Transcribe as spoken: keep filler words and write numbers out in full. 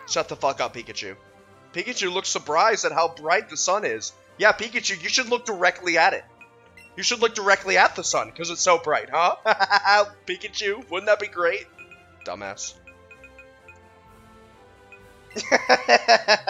Shut the fuck up, Pikachu. Pikachu looks surprised at how bright the sun is. Yeah, Pikachu, you should look directly at it. You should look directly at the sun, because it's so bright, huh? Pikachu, wouldn't that be great? Dumbass.